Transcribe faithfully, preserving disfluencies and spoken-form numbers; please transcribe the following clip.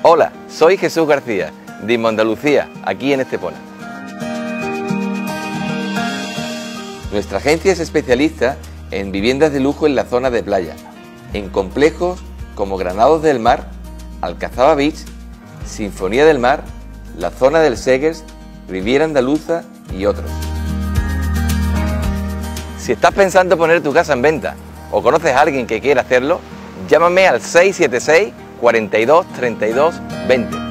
Hola, soy Jesús García, de Inmoandalucía, aquí en Estepona. Nuestra agencia es especialista en viviendas de lujo en la zona de playa, en complejos como Granados del Mar, Alcazaba Beach, Sinfonía del Mar, la zona del Segers, Riviera Andaluza y otros. Si estás pensando poner tu casa en venta o conoces a alguien que quiera hacerlo, llámame al seis siete seis, cuarenta y dos, treinta y dos, veinte.